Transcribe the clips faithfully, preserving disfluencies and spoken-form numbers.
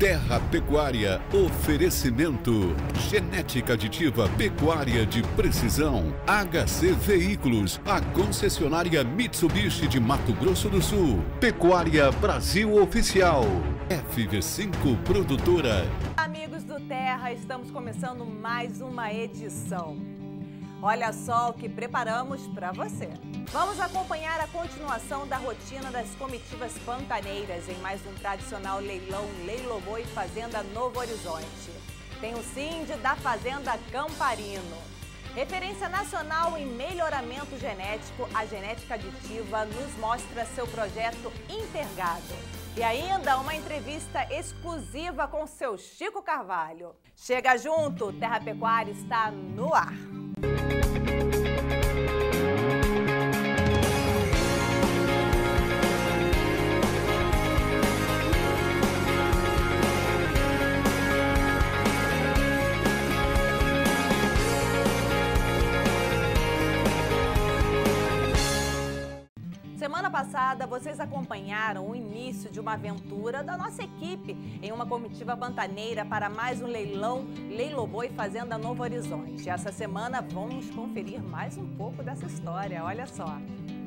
Terra Pecuária, oferecimento, genética aditiva pecuária de precisão, H C Veículos, a concessionária Mitsubishi de Mato Grosso do Sul, Pecuária Brasil Oficial, F V cinco Produtora. Amigos do Terra, estamos começando mais uma edição. Olha só o que preparamos para você. Vamos acompanhar a continuação da rotina das comitivas pantaneiras em mais um tradicional leilão Leiloboi Fazenda Novo Horizonte. Tem o Sind da Fazenda Camparino. Referência nacional em melhoramento genético, a genética aditiva nos mostra seu projeto Intergado. E ainda uma entrevista exclusiva com seu Chico Carvalho. Chega junto, Terra Pecuária está no ar. Semana passada, vocês acompanharam o início de uma aventura da nossa equipe em uma comitiva pantaneira para mais um leilão Leiloboi Fazenda Novo Horizonte. Essa semana vamos conferir mais um pouco dessa história, olha só.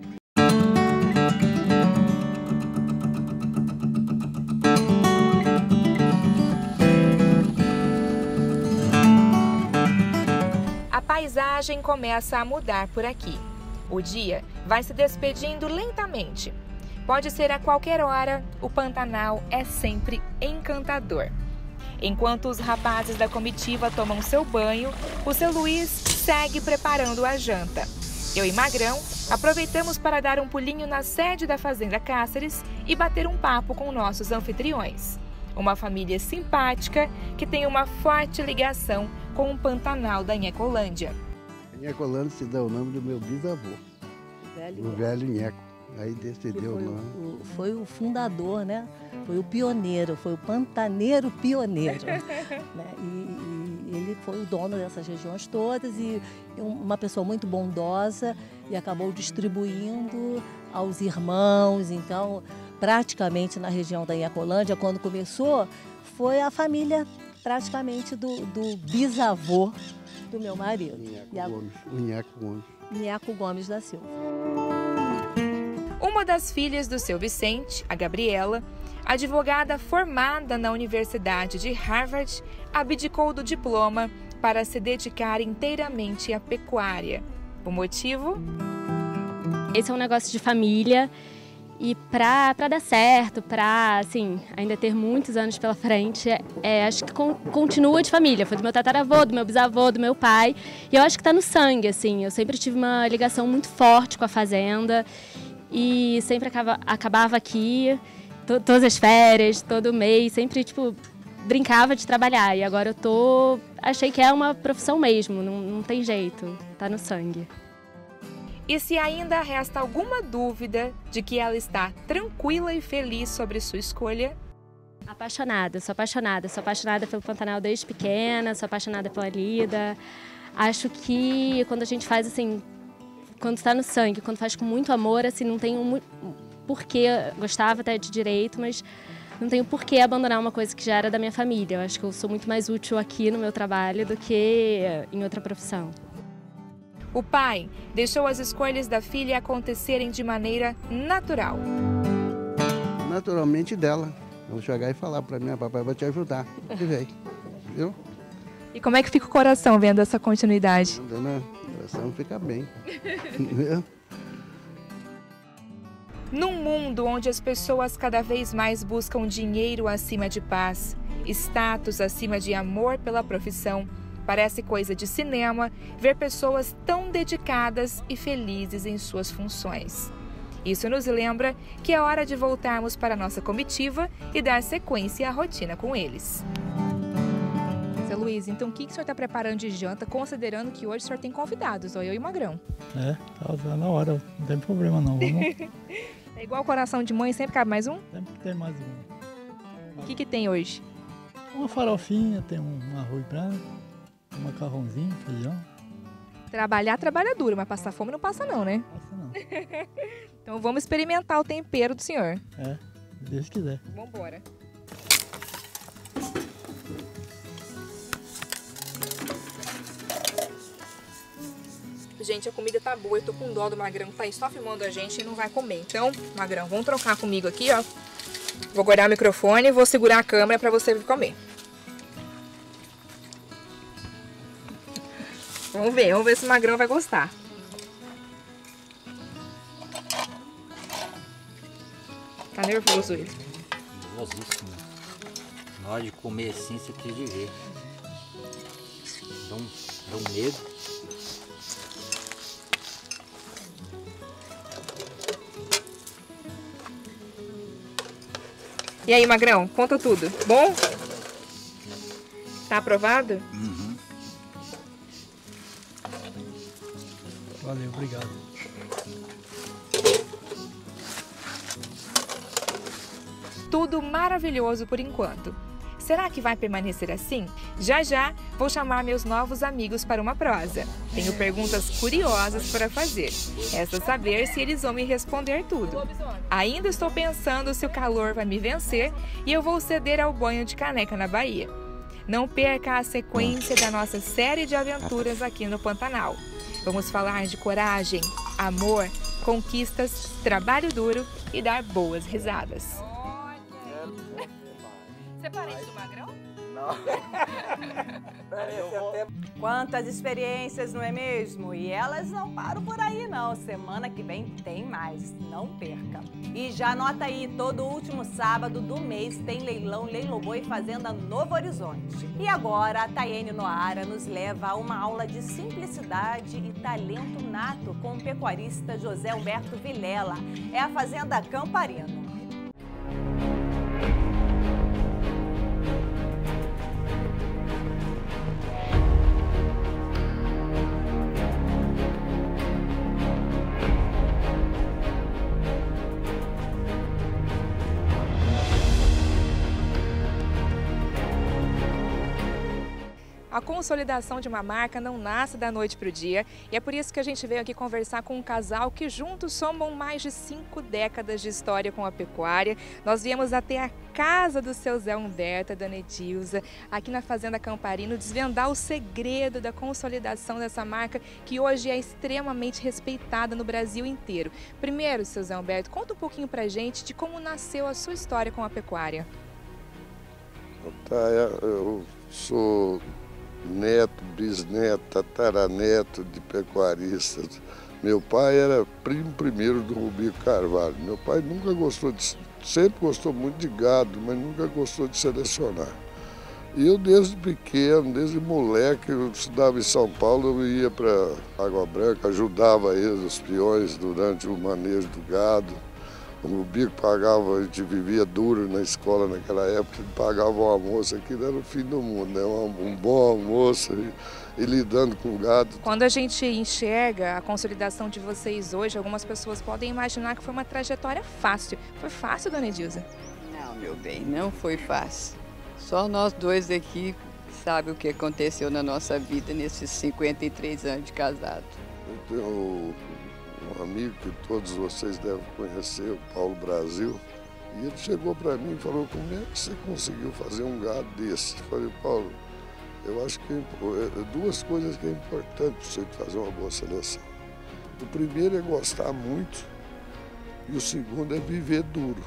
A paisagem começa a mudar por aqui. O dia vai se despedindo lentamente. Pode ser a qualquer hora, o Pantanal é sempre encantador. Enquanto os rapazes da comitiva tomam seu banho, o seu Luiz segue preparando a janta. Eu e Magrão aproveitamos para dar um pulinho na sede da Fazenda Cáceres e bater um papo com nossos anfitriões. Uma família simpática que tem uma forte ligação com o Pantanal da Nhecolândia. Nhecolândia se dá o nome do meu bisavô, velho o velho Nheco. Aí decidiu foi o nome. O, foi o fundador, né? Foi o pioneiro, foi o pantaneiro pioneiro. Né? E, e ele foi o dono dessas regiões todas e uma pessoa muito bondosa e acabou distribuindo aos irmãos. Então, praticamente na região da Nhecolândia, quando começou, foi a família praticamente do, do bisavô do meu marido. Nheco a... Gomes, o Nheco Gomes. Nheco Gomes da Silva. Uma das filhas do seu Vicente, a Gabriela, advogada formada na Universidade de Harvard, abdicou do diploma para se dedicar inteiramente à pecuária. O motivo? Esse é um negócio de família. E para dar certo, para assim, ainda ter muitos anos pela frente, é, acho que con continua de família. Foi do meu tataravô, do meu bisavô, do meu pai. E eu acho que está no sangue, assim. Eu sempre tive uma ligação muito forte com a fazenda. E sempre acaba, acabava aqui, to todas as férias, todo mês. Sempre, tipo, brincava de trabalhar. E agora eu tô... Achei que é uma profissão mesmo, não, não tem jeito. Está no sangue. E se ainda resta alguma dúvida de que ela está tranquila e feliz sobre sua escolha? Apaixonada, sou apaixonada. Sou apaixonada pelo Pantanal desde pequena, sou apaixonada pela lida. Acho que quando a gente faz assim, quando está no sangue, quando faz com muito amor, assim, não tem um porquê. Gostava até de direito, mas não tenho porquê abandonar uma coisa que já era da minha família. Eu acho que eu sou muito mais útil aqui no meu trabalho do que em outra profissão. O pai deixou as escolhas da filha acontecerem de maneira natural. Naturalmente dela. Vou chegar e falar para mim, papai vai te ajudar. E veio, viu? E como é que fica o coração vendo essa continuidade? Né? O coração fica bem. Num mundo onde as pessoas cada vez mais buscam dinheiro acima de paz, status acima de amor pela profissão, parece coisa de cinema ver pessoas tão dedicadas e felizes em suas funções. Isso nos lembra que é hora de voltarmos para a nossa comitiva e dar sequência à rotina com eles. Seu Luiz, então o que o senhor está preparando de janta, considerando que hoje o senhor tem convidados, ou eu e o Magrão? É, tá na hora, não tem problema não. Vamos... É igual coração de mãe, sempre cabe mais um? Sempre tem mais um. O que que tem hoje? Uma farofinha, tem um arroz branco. Um macarrãozinho, feijão. Trabalhar, trabalha duro, mas passar fome não passa não, né? Passa não. Então vamos experimentar o tempero do senhor. É, se Deus quiser. Vambora. gente, a comida tá boa. Eu tô com dó do Magrão, tá aí só filmando a gente e não vai comer. Então, Magrão, vamos trocar comigo aqui, ó. Vou guardar o microfone e vou segurar a câmera pra você vir comer. Vamos ver, vamos ver se o Magrão vai gostar. Tá nervoso ele. Nervosíssimo. Na hora de comer assim, você tem de ver. Dá um, dá um medo. E aí, Magrão, conta tudo. Bom? Tá aprovado? Uhum. Valeu, obrigado. Tudo maravilhoso por enquanto. Será que vai permanecer assim? Já já vou chamar meus novos amigos para uma prosa. Tenho perguntas curiosas para fazer. Resta saber se eles vão me responder tudo. Ainda estou pensando se o calor vai me vencer e eu vou ceder ao banho de caneca na Bahia. Não perca a sequência da nossa série de aventuras aqui no Pantanal. Vamos falar de coragem, amor, conquistas, trabalho duro e dar boas risadas. Você é parente do Magrão? Não. Quantas experiências, não é mesmo? E elas não param por aí, não. Semana que vem tem mais. Não perca. E já anota aí, todo último sábado do mês tem leilão Leilão Boi Fazenda Novo Horizonte. E agora a Tayene Noara nos leva a uma aula de simplicidade e talento nato com o pecuarista José Humberto Vilela. É a Fazenda Camparino. A consolidação de uma marca não nasce da noite para o dia e é por isso que a gente veio aqui conversar com um casal que juntos somam mais de cinco décadas de história com a pecuária. Nós viemos até a casa do seu Zé Humberto, a dona Edilza, aqui na Fazenda Camparino, desvendar o segredo da consolidação dessa marca que hoje é extremamente respeitada no Brasil inteiro. Primeiro, seu Zé Humberto, conta um pouquinho pra gente de como nasceu a sua história com a pecuária. Tá, eu sou neto, bisneto, tataraneto de pecuaristas. Meu pai era primo primeiro do Rubinho Carvalho. Meu pai nunca gostou de, sempre gostou muito de gado, mas nunca gostou de selecionar. E eu desde pequeno, desde moleque, eu estudava em São Paulo, eu ia para Água Branca, ajudava eles, os peões, durante o manejo do gado. O Bico pagava, a gente vivia duro na escola naquela época, ele pagava um almoço, aquilo era o fim do mundo, né? um, um bom almoço e, e lidando com o gado. Quando a gente enxerga a consolidação de vocês hoje, algumas pessoas podem imaginar que foi uma trajetória fácil. Foi fácil, dona Edilza? Não, meu bem, não foi fácil. Só nós dois aqui sabem o que aconteceu na nossa vida nesses cinquenta e três anos de casado. Eu tenho um amigo que todos vocês devem conhecer, o Paulo Brasil, e ele chegou para mim e falou: como é que você conseguiu fazer um gado desse? Eu falei: Paulo, eu acho que é duas coisas que é importante para você fazer uma boa seleção. O primeiro é gostar muito e o segundo é viver duro.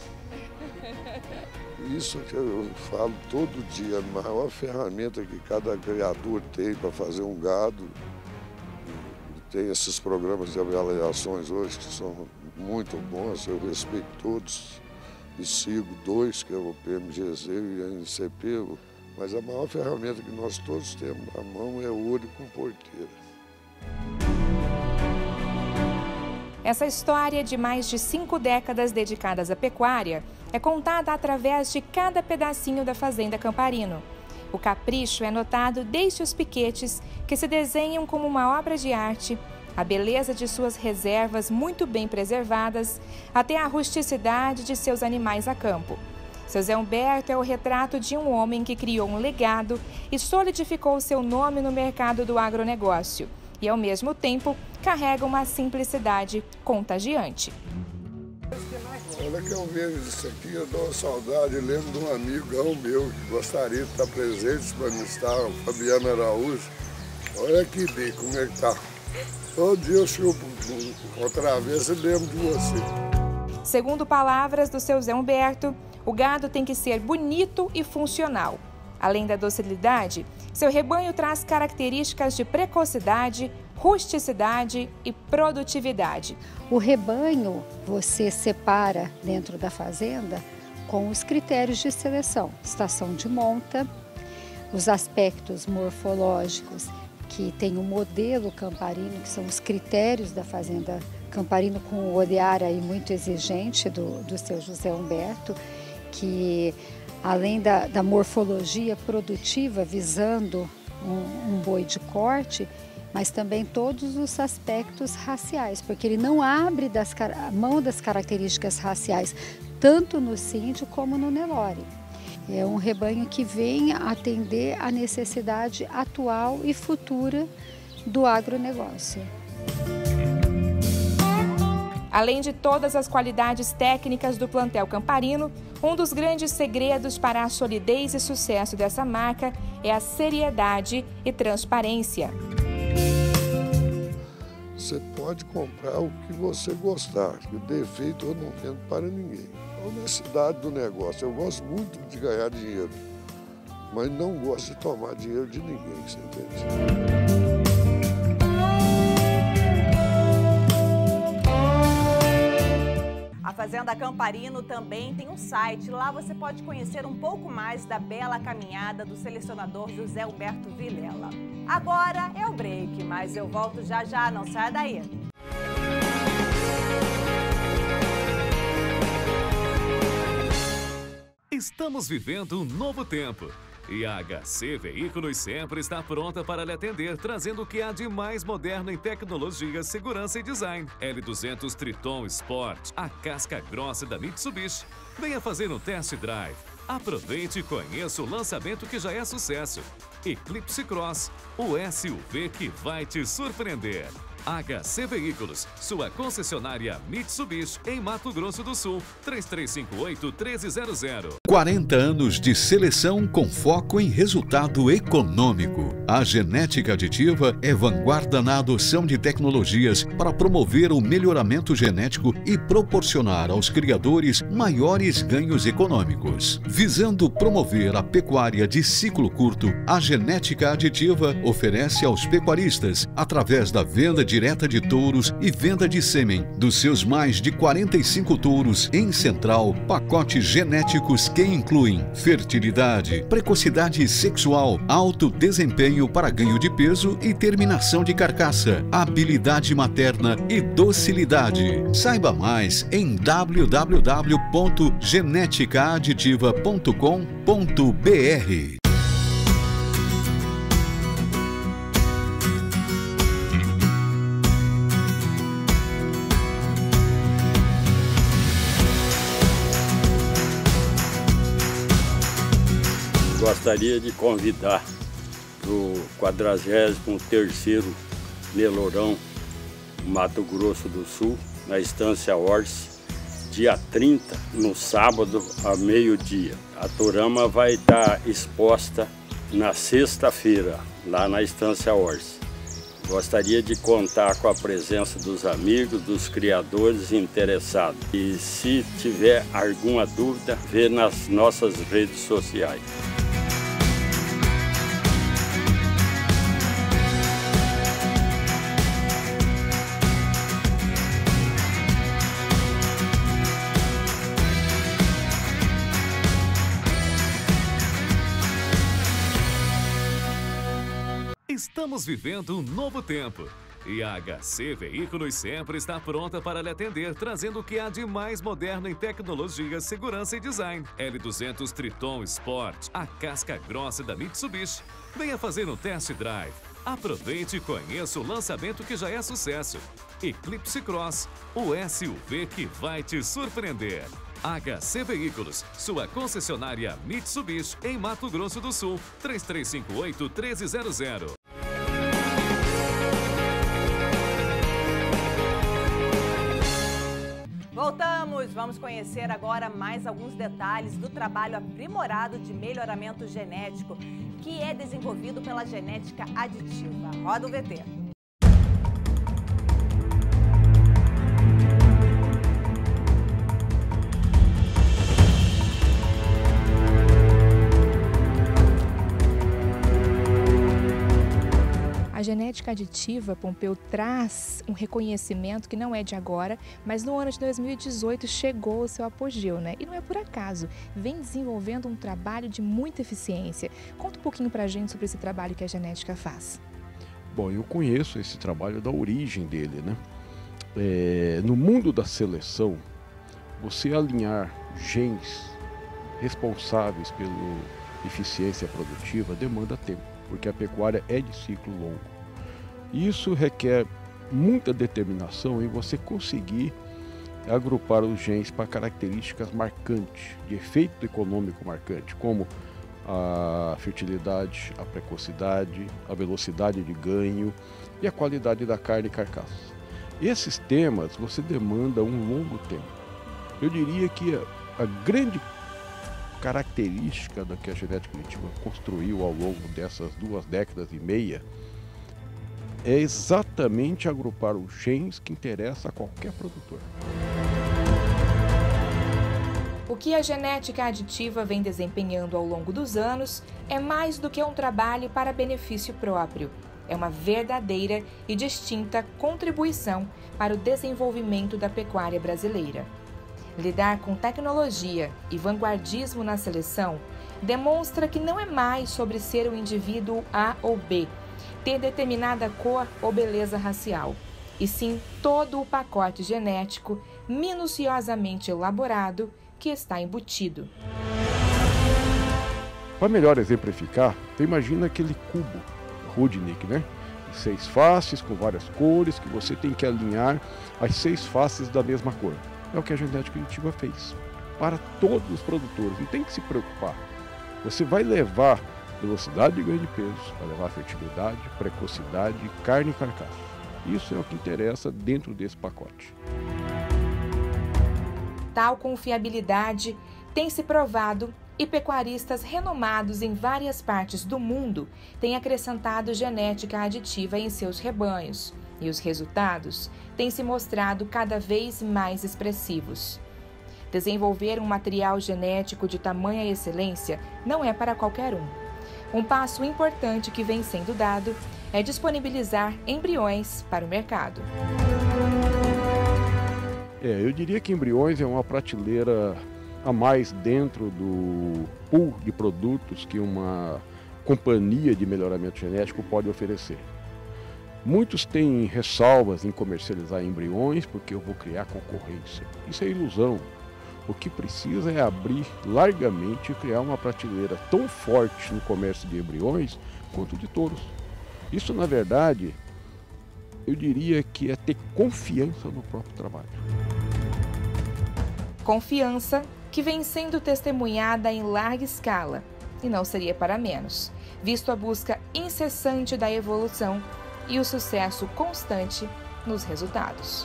Isso que eu falo todo dia, a maior ferramenta que cada criador tem para fazer um gado. Tem esses programas de avaliações hoje que são muito bons, eu respeito todos e sigo dois, que é o P M G Z e a N C P, mas a maior ferramenta que nós todos temos na mão é o olho com porteira. Essa história de mais de cinco décadas dedicadas à pecuária é contada através de cada pedacinho da Fazenda Camparino. O capricho é notado desde os piquetes, que se desenham como uma obra de arte, a beleza de suas reservas muito bem preservadas, até a rusticidade de seus animais a campo. Seu Zé Humberto é o retrato de um homem que criou um legado e solidificou seu nome no mercado do agronegócio e, ao mesmo tempo, carrega uma simplicidade contagiante. Olha que eu vejo isso aqui, eu dou uma saudade, eu lembro de um amigão meu que gostaria de estar presente para mim estar, o Fabiano Araújo. Olha aqui bem como é que tá. Todo dia eu chupo outra vez e lembro de você. Segundo palavras do seu Zé Humberto, o gado tem que ser bonito e funcional. Além da docilidade, seu rebanho traz características de precocidade, rusticidade e produtividade. O rebanho você separa dentro da fazenda com os critérios de seleção, estação de monta, os aspectos morfológicos, que tem o modelo Camparino, que são os critérios da fazenda Camparino, com o olhar aí muito exigente do, do seu José Humberto, que além da, da morfologia produtiva, visando um, um boi de corte, mas também todos os aspectos raciais, porque ele não abre das, a mão das características raciais, tanto no Síndio como no Nelore. É um rebanho que vem atender a necessidade atual e futura do agronegócio. Além de todas as qualidades técnicas do plantel Camparino, um dos grandes segredos para a solidez e sucesso dessa marca é a seriedade e transparência. Você pode comprar o que você gostar, o defeito eu não vendo para ninguém. A honestidade do negócio, eu gosto muito de ganhar dinheiro, mas não gosto de tomar dinheiro de ninguém, você entende? A Fazenda Camparino também tem um site. Lá você pode conhecer um pouco mais da bela caminhada do selecionador José Humberto Vilela. Agora é o break, mas eu volto já já, não saia daí. Estamos vivendo um novo tempo. E a H C Veículos sempre está pronta para lhe atender, trazendo o que há de mais moderno em tecnologia, segurança e design. L duzentos Triton Sport, a casca grossa da Mitsubishi. Venha fazer um test drive. Aproveite e conheça o lançamento que já é sucesso. Eclipse Cross, o S U V que vai te surpreender. H C Veículos, sua concessionária Mitsubishi em Mato Grosso do Sul, três três cinco oito, um três zero zero. quarenta anos de seleção com foco em resultado econômico. A genética aditiva é vanguarda na adoção de tecnologias para promover o melhoramento genético e proporcionar aos criadores maiores ganhos econômicos. Visando promover a pecuária de ciclo curto, a genética aditiva oferece aos pecuaristas, através da venda de direta de touros e venda de sêmen dos seus mais de quarenta e cinco touros em Central, pacotes genéticos que incluem fertilidade, precocidade sexual, alto desempenho para ganho de peso e terminação de carcaça, habilidade materna e docilidade. Saiba mais em w w w ponto genética aditiva ponto com ponto b r. Gostaria de convidar para o quadragésimo terceiro Melorão, Mato Grosso do Sul, na Estância Orce, dia trinta, no sábado, a meio-dia. A Torama vai estar exposta na sexta-feira, lá na Estância Orce. Gostaria de contar com a presença dos amigos, dos criadores interessados. E se tiver alguma dúvida, vê nas nossas redes sociais. Estamos vivendo um novo tempo. E a H C Veículos sempre está pronta para lhe atender, trazendo o que há de mais moderno em tecnologia, segurança e design. L duzentos Triton Sport, a casca grossa da Mitsubishi. Venha fazer um test drive. Aproveite e conheça o lançamento que já é sucesso. Eclipse Cross, o S U V que vai te surpreender. H C Veículos, sua concessionária Mitsubishi em Mato Grosso do Sul, três três cinco oito, um três zero zero. Voltamos! Vamos conhecer agora mais alguns detalhes do trabalho aprimorado de melhoramento genético, que é desenvolvido pela genética aditiva. Roda o V T. genética aditiva, Pompeu, traz um reconhecimento que não é de agora, mas no ano de dois mil e dezoito chegou ao seu apogeu, né? E não é por acaso, vem desenvolvendo um trabalho de muita eficiência. Conta um pouquinho pra gente sobre esse trabalho que a genética faz. Bom, eu conheço esse trabalho da origem dele, né? É, no mundo da seleção, você alinhar genes responsáveis pela eficiência produtiva demanda tempo, porque a pecuária é de ciclo longo. Isso requer muita determinação em você conseguir agrupar os genes para características marcantes, de efeito econômico marcante, como a fertilidade, a precocidade, a velocidade de ganho e a qualidade da carne e carcaça. Esses temas você demanda um longo tempo. Eu diria que a, a grande característica da que a genética aditiva construiu ao longo dessas duas décadas e meia é exatamente agrupar os genes que interessam a qualquer produtor. O que a genética aditiva vem desempenhando ao longo dos anos é mais do que um trabalho para benefício próprio. É uma verdadeira e distinta contribuição para o desenvolvimento da pecuária brasileira. Lidar com tecnologia e vanguardismo na seleção demonstra que não é mais sobre ser um indivíduo A ou B, ter determinada cor ou beleza racial, e sim todo o pacote genético minuciosamente elaborado que está embutido. Para melhor exemplificar, você imagina aquele cubo Rudnick, né? Seis faces com várias cores que você tem que alinhar as seis faces da mesma cor. É o que a genética aditiva fez para todos os produtores. Não tem que se preocupar. Você vai levar velocidade de ganho de peso, vai levar fertilidade, precocidade, carne e carcaça. Isso é o que interessa dentro desse pacote. Tal confiabilidade tem se provado e pecuaristas renomados em várias partes do mundo têm acrescentado genética aditiva em seus rebanhos. E os resultados têm se mostrado cada vez mais expressivos. Desenvolver um material genético de tamanha excelência não é para qualquer um. Um passo importante que vem sendo dado é disponibilizar embriões para o mercado. É, eu diria que embriões é uma prateleira a mais dentro do pool de produtos que uma companhia de melhoramento genético pode oferecer. Muitos têm ressalvas em comercializar embriões porque eu vou criar concorrência. Isso é ilusão. O que precisa é abrir largamente e criar uma prateleira tão forte no comércio de embriões quanto de touros. Isso, na verdade, eu diria que é ter confiança no próprio trabalho. Confiança que vem sendo testemunhada em larga escala, e não seria para menos, visto a busca incessante da evolução e o sucesso constante nos resultados.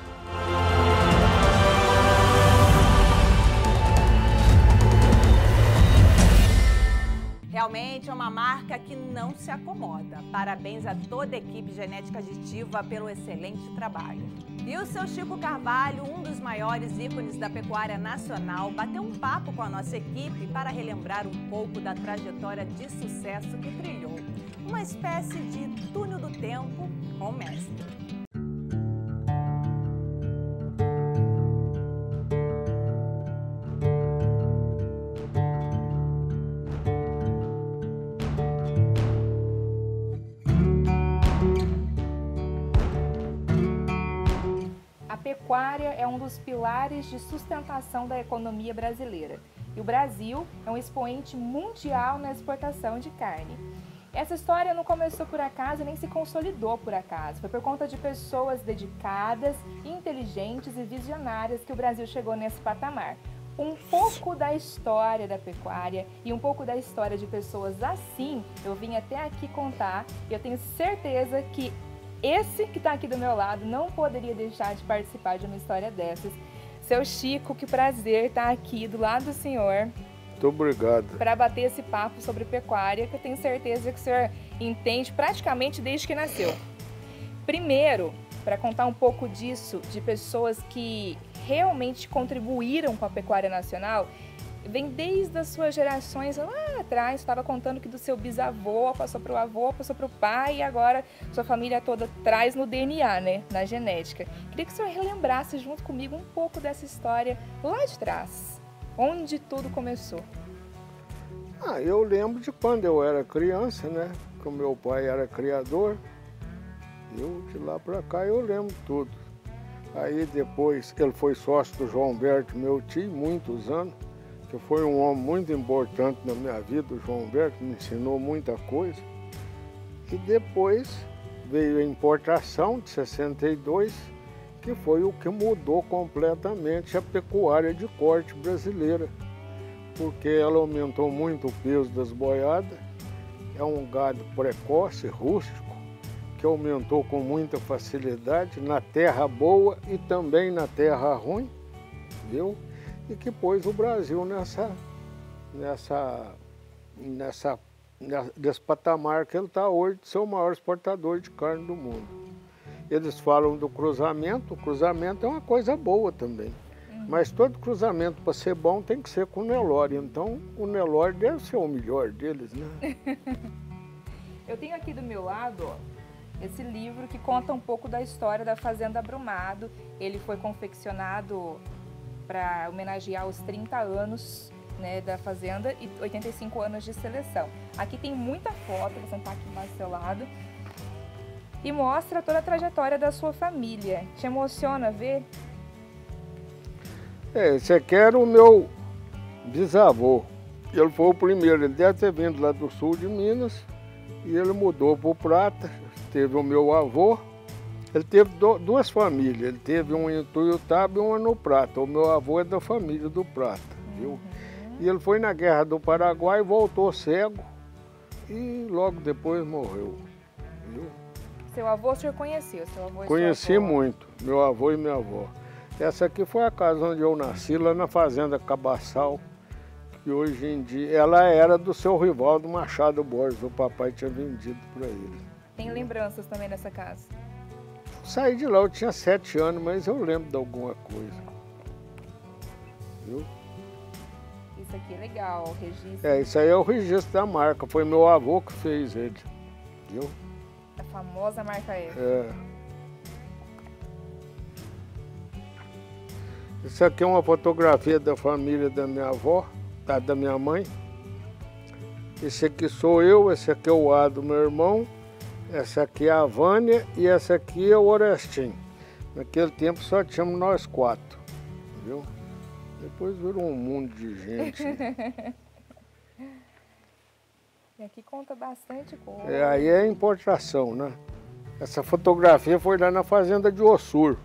Realmente é uma marca que não se acomoda. Parabéns a toda a equipe genética aditiva pelo excelente trabalho. E o seu Chico Carvalho, um dos maiores ícones da pecuária nacional, bateu um papo com a nossa equipe para relembrar um pouco da trajetória de sucesso que trilhou. Uma espécie de túnel do tempo com o mestre. A pecuária é um dos pilares de sustentação da economia brasileira e o Brasil é um expoente mundial na exportação de carne. Essa história não começou por acaso e nem se consolidou por acaso. Foi por conta de pessoas dedicadas, inteligentes e visionárias que o Brasil chegou nesse patamar. Um pouco da história da pecuária e um pouco da história de pessoas assim eu vim até aqui contar e eu tenho certeza que esse que está aqui do meu lado não poderia deixar de participar de uma história dessas. Seu Chico, que prazer estar aqui do lado do senhor. Muito obrigado. Para bater esse papo sobre pecuária, que eu tenho certeza que o senhor entende praticamente desde que nasceu. Primeiro, para contar um pouco disso, de pessoas que realmente contribuíram com a pecuária nacional, vem desde as suas gerações lá lá atrás estava contando que do seu bisavô passou para o avô, passou para o pai e agora sua família toda traz no D N A, né, na genética. Queria que o senhor relembrasse junto comigo um pouco dessa história lá de trás, onde tudo começou. Ah, eu lembro de quando eu era criança, né, que o meu pai era criador. Eu, de lá para cá, eu lembro tudo. Aí depois, ele foi sócio do João Humberto, meu tio, muitos anos, que foi um homem muito importante na minha vida. O João Humberto me ensinou muita coisa. E depois veio a importação de sessenta e dois, que foi o que mudou completamente a pecuária de corte brasileira, porque ela aumentou muito o peso das boiadas. É um gado precoce, rústico, que aumentou com muita facilidade na terra boa e também na terra ruim, viu? E que pôs o Brasil nessa, nessa, nessa, nesse patamar que ele está hoje, de ser o maior exportador de carne do mundo. Eles falam do cruzamento, o cruzamento é uma coisa boa também, mas todo cruzamento, para ser bom, tem que ser com o Nelore, então o Nelore deve ser o melhor deles, né? Eu tenho aqui do meu lado, ó, esse livro que conta um pouco da história da Fazenda Brumado. Ele foi confeccionado para homenagear os trinta anos, né, da Fazenda e oitenta e cinco anos de seleção. Aqui tem muita foto, vou sentar aqui mais do seu lado, e mostra toda a trajetória da sua família. Te emociona ver? É, esse aqui era o meu bisavô. Ele foi o primeiro, ele deve ter vindo lá do sul de Minas e ele mudou para o Prata. Teve o meu avô, ele teve do, duas famílias, ele teve um em Tuiutaba e uma no Prata. O meu avô é da família do Prata, viu? Uhum. E ele foi na Guerra do Paraguai, voltou cego e logo depois morreu, viu? Seu avô o senhor conheceu? Seu avô e Conheci sua avó. muito, meu avô e minha avó. Essa aqui foi a casa onde eu nasci, lá na Fazenda Cabaçal, que hoje em dia ela era do seu Rivaldo Machado Borges, o papai tinha vendido para ele. Tem lembranças também dessa casa? Saí de lá, eu tinha sete anos, mas eu lembro de alguma coisa. Viu? Isso aqui é legal, o registro. É, isso aí é o registro da marca, foi meu avô que fez ele. Viu? A famosa marca F. É. Isso aqui é uma fotografia da família da minha avó, da, da minha mãe. Esse aqui sou eu, esse aqui é o Ado, meu irmão. Essa aqui é a Vânia e essa aqui é o Orestim. Naquele tempo só tínhamos nós quatro, viu? Depois virou um mundo de gente. E aqui conta bastante coisa. É, aí é a importação, né? Essa fotografia foi lá na fazenda de Ossur,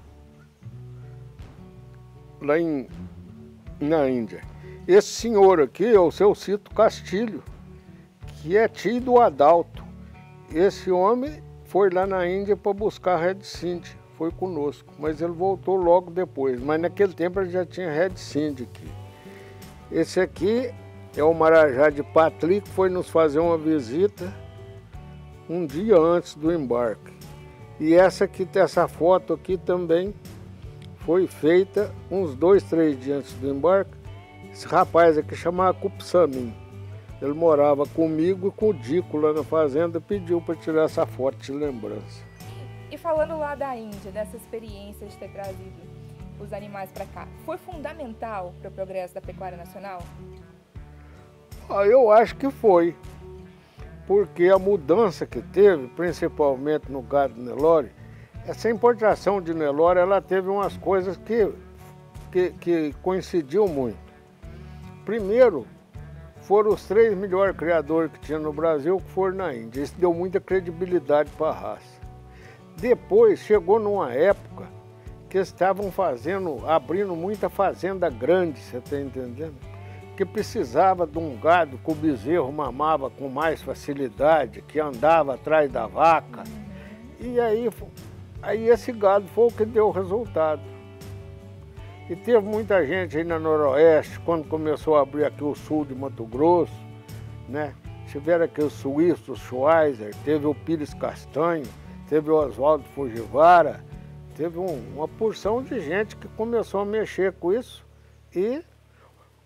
lá em, na Índia. Esse senhor aqui é o seu Cito Castilho, que é tio do Adalto. Esse homem foi lá na Índia para buscar Red Sind, foi conosco, mas ele voltou logo depois. Mas naquele tempo ele já tinha Red Sind aqui. Esse aqui é o Marajá de Patli, que foi nos fazer uma visita um dia antes do embarque. E essa aqui, essa foto aqui também foi feita uns dois, três dias antes do embarque. Esse rapaz aqui chamava Cupsamin. Ele morava comigo e com o Dico lá na fazenda, pediu para tirar essa foto de lembrança. E falando lá da Índia, dessa experiência de ter trazido os animais para cá, foi fundamental para o progresso da pecuária nacional? Ah, eu acho que foi, porque a mudança que teve, principalmente no gado Nelore, essa importação de Nelore, ela teve umas coisas que, que, que coincidiu muito. Primeiro, foram os três melhores criadores que tinha no Brasil que foram na Índia. Isso deu muita credibilidade para a raça. Depois chegou numa época que estavam fazendo, abrindo muita fazenda grande, você está entendendo? Que precisava de um gado que o bezerro mamava com mais facilidade, que andava atrás da vaca. E aí, aí esse gado foi o que deu o resultado. E teve muita gente aí na Noroeste, quando começou a abrir aqui o sul de Mato Grosso, né? Tiveram aqui os suíços, o Schweizer, teve o Pires Castanho, teve o Oswaldo Fujiwara, teve um, uma porção de gente que começou a mexer com isso e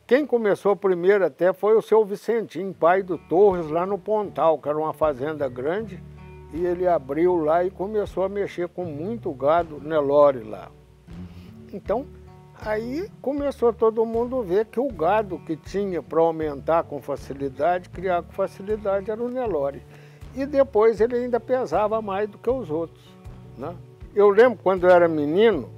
Quem começou primeiro até foi o seu Vicentinho, pai do Torres, lá no Pontal, que era uma fazenda grande, e ele abriu lá e começou a mexer com muito gado Nelore lá. Então, aí começou todo mundo a ver que o gado que tinha para aumentar com facilidade, criar com facilidade, era o Nelore. E depois ele ainda pesava mais do que os outros, né? Eu lembro quando eu era menino,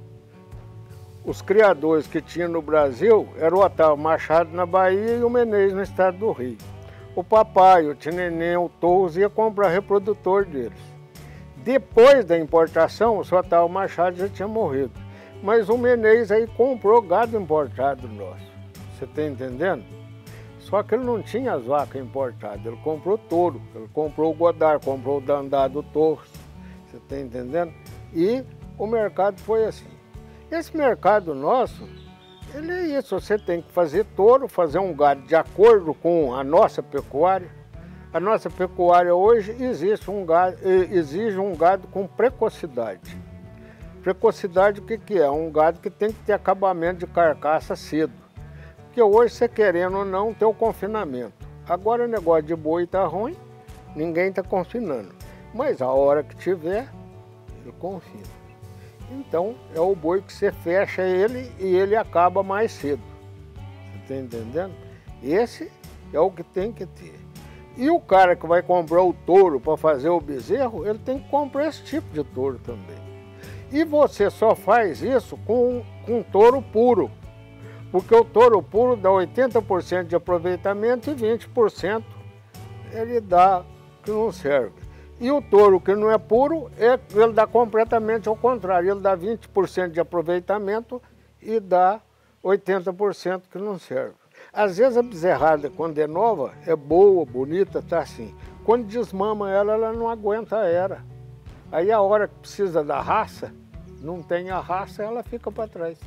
os criadores que tinha no Brasil eram o Otávio Machado na Bahia e o Meneses no estado do Rio. O papai, o Tineném, o Torres ia comprar reprodutor deles. Depois da importação, o seu Otávio Machado já tinha morrido. Mas o Meneses aí comprou gado importado nosso. Você está entendendo? Só que ele não tinha as vacas importadas, ele comprou touro. Ele comprou o Godard, comprou o Dandado Torres. Você está entendendo? E o mercado foi assim. Esse mercado nosso, ele é isso, você tem que fazer touro, fazer um gado de acordo com a nossa pecuária. A nossa pecuária hoje existe um gado, exige um gado com precocidade. Precocidade o que, que é? Um gado que tem que ter acabamento de carcaça cedo. Porque hoje você querendo ou não ter o confinamento. Agora o negócio de boi está ruim, ninguém está confinando. Mas a hora que tiver, ele confina. Então, é o boi que você fecha ele e ele acaba mais cedo. Você está entendendo? Esse é o que tem que ter. E o cara que vai comprar o touro para fazer o bezerro, ele tem que comprar esse tipo de touro também. E você só faz isso com, com touro puro. Porque o touro puro dá oitenta por cento de aproveitamento e vinte por cento ele dá que não serve. E o touro que não é puro, ele dá completamente ao contrário. Ele dá vinte por cento de aproveitamento e dá oitenta por cento que não serve. Às vezes a bezerrada, quando é nova, é boa, bonita, tá assim. Quando desmama ela, ela não aguenta a era. Aí a hora que precisa da raça, não tem a raça, ela fica para trás.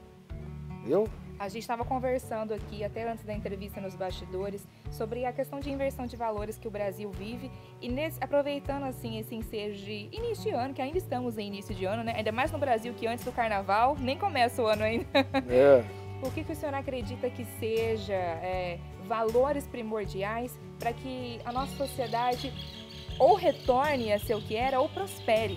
Viu? A gente estava conversando aqui, até antes da entrevista nos bastidores, sobre a questão de inversão de valores que o Brasil vive. E nesse, aproveitando assim esse ensejo de início de ano, que ainda estamos em início de ano, né? Ainda mais no Brasil, que antes do carnaval, nem começa o ano ainda. É. O que, que o senhor acredita que seja é, valores primordiais para que a nossa sociedade ou retorne a ser o que era ou prospere?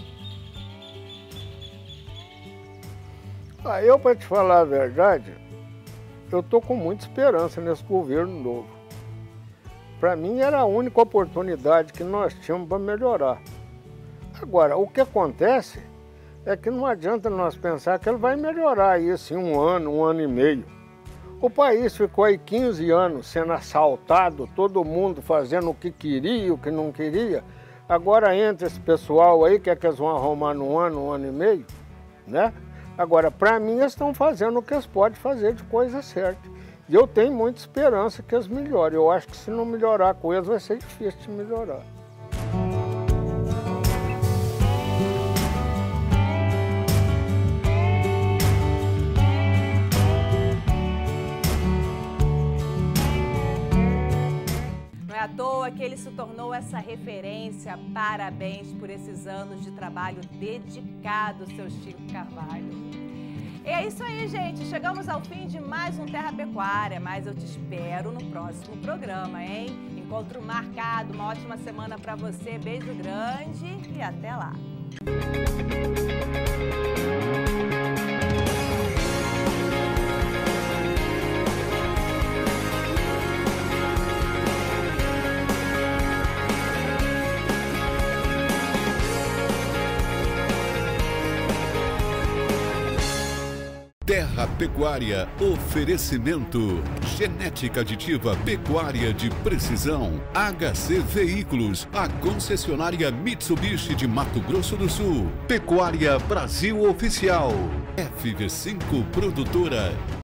Ah, eu, para te falar a verdade, eu estou com muita esperança nesse governo novo. Para mim era a única oportunidade que nós tínhamos para melhorar. Agora, o que acontece é que não adianta nós pensar que ele vai melhorar isso em um ano, um ano e meio. O país ficou aí quinze anos sendo assaltado, todo mundo fazendo o que queria, o que não queria. Agora entra esse pessoal aí, que é que eles vão arrumar num ano, um ano e meio, né? Agora, para mim, eles estão fazendo o que eles podem fazer de coisa certa. E eu tenho muita esperança que eles melhorem. Eu acho que se não melhorar com eles, vai ser difícil de melhorar. Não é à toa que ele se tornou essa referência. Parabéns por esses anos de trabalho dedicado, seu Chico Carvalho. E é isso aí, gente. Chegamos ao fim de mais um Terra Pecuária, mas eu te espero no próximo programa, hein? Encontro marcado, uma ótima semana para você. Beijo grande e até lá. Terra Pecuária, oferecimento, genética aditiva pecuária de precisão, H C Veículos, a concessionária Mitsubishi de Mato Grosso do Sul, Pecuária Brasil Oficial, F V cinco Produtora.